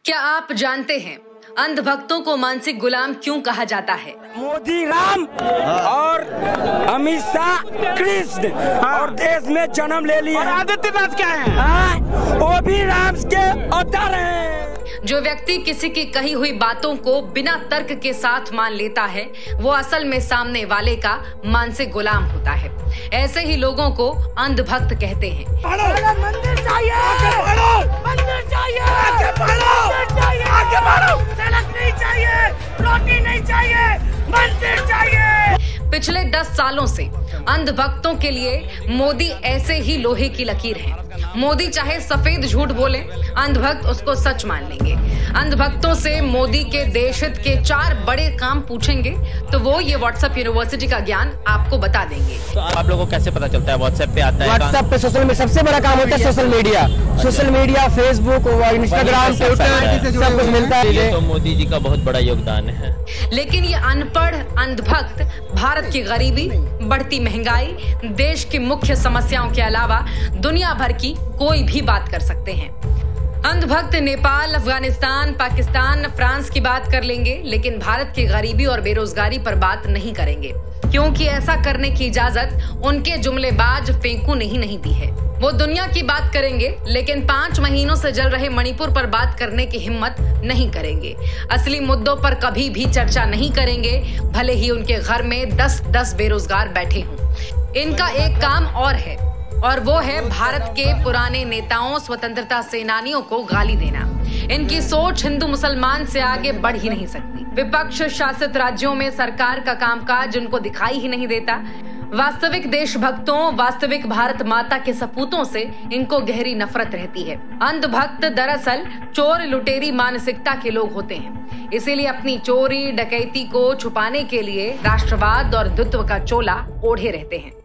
क्या आप जानते हैं अंधभक्तों को मानसिक गुलाम क्यों कहा जाता है? मोदी राम और अमित शाह कृष्ण और देश में जन्म ले लिया। और आदित्यनाथ क्या है? वो भी राम के अवतार हैं। जो व्यक्ति किसी की कही हुई बातों को बिना तर्क के साथ मान लेता है वो असल में सामने वाले का मानसिक गुलाम होता है। ऐसे ही लोगों को अंधभक्त कहते हैं। मंदिर चाहिए, मंदिर चाहिए, सड़क नहीं चाहिए, रोटी नहीं चाहिए, मंदिर चाहिए। पिछले 10 सालों से अंधभक्तों के लिए मोदी ऐसे ही लोहे की लकीर है। मोदी चाहे सफेद झूठ बोले, अंधभक्त उसको सच मान लेंगे। अंधभक्तों से मोदी के देश हित के 4 बड़े काम पूछेंगे तो वो ये व्हाट्सएप यूनिवर्सिटी का ज्ञान आपको बता देंगे। तो आप लोगों को कैसे पता चलता है? व्हाट्सएप पे आता है? व्हाट्सएप पे सोशल में सबसे बड़ा काम होता है social media, Facebook, Instagram, Twitter, सब कुछ मिलता है। ये तो मोदी जी का बहुत बड़ा योगदान है। लेकिन ये अनपढ़ अंधभक्त भारत की गरीबी, बढ़ती महंगाई, देश की मुख्य समस्याओं के अलावा दुनिया भर की कोई भी बात कर सकते हैं। अंधभक्त नेपाल, अफगानिस्तान, पाकिस्तान, फ्रांस की बात कर लेंगे, लेकिन भारत की गरीबी और बेरोजगारी पर बात नहीं करेंगे, क्योंकि ऐसा करने की इजाजत उनके जुमलेबाज फेंकू ने ही नहीं दी है। वो दुनिया की बात करेंगे, लेकिन 5 महीनों से जल रहे मणिपुर पर बात करने की हिम्मत नहीं करेंगे। असली मुद्दों पर कभी भी चर्चा नहीं करेंगे, भले ही उनके घर में 10-10 बेरोजगार बैठे हों। इनका एक काम और है, और वो है भारत के पुराने नेताओं, स्वतंत्रता सेनानियों को गाली देना। इनकी सोच हिंदू मुसलमान से आगे बढ़ ही नहीं सकती। विपक्ष शासित राज्यों में सरकार का कामकाज उनको दिखाई ही नहीं देता। वास्तविक देशभक्तों, वास्तविक भारत माता के सपूतों से इनको गहरी नफरत रहती है। अंधभक्त दरअसल चोर लुटेरी मानसिकता के लोग होते हैं, इसीलिए अपनी चोरी डकैती को छुपाने के लिए राष्ट्रवाद और द्वित्व का चोला ओढ़े रहते हैं।